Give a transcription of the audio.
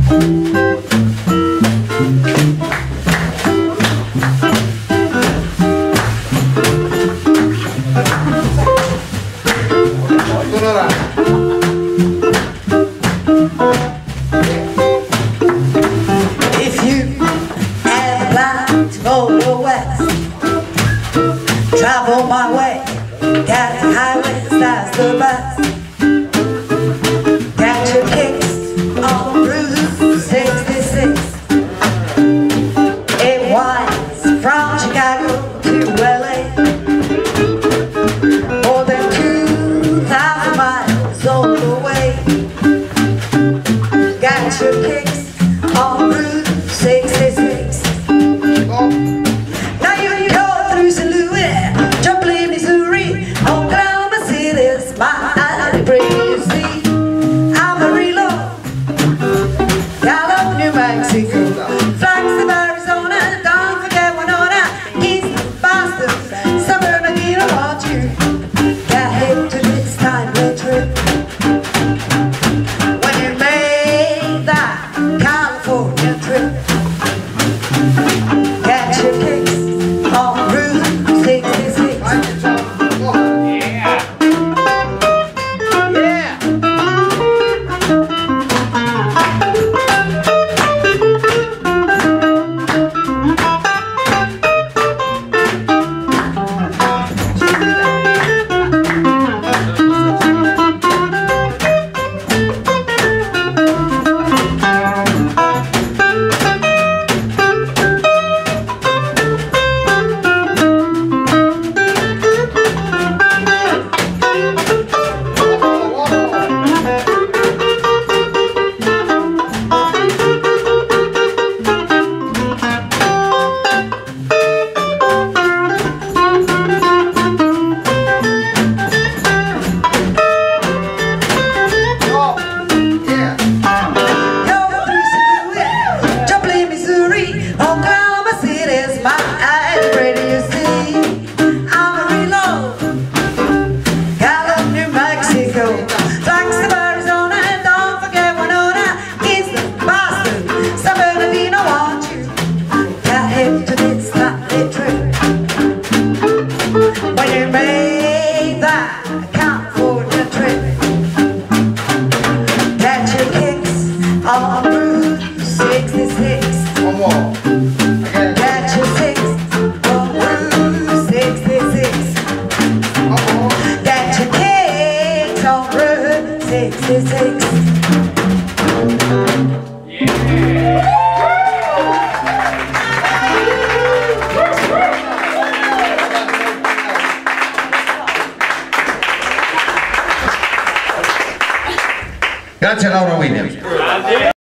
If you have planned to go west, travel my way, get the highways, that's the best. Get your kicks on Route 66. It winds from Chicago to LA, more than 2,000 miles all the way. Get your kicks on Route 66. Now you can go through St. Louis, Joplin, Missouri, Oklahoma City, my pretty see. Amarillo, Gallup, New Mexico, Flagstaff, Arizona, don't forget Winona, East Boston, Summer Medina, want you get hip to this timely trip. When you make that California trip, get your kicks on Route 66. Flagstaff, Arizona, and don't forget Winona, East Boston, Summer Medina, want you get hip to this lovely trip. When you make that California trip, get your kicks on Route 66. One more. Get your kicks on Route 66. Get your kicks on Route 66. Grazie Laura Williams.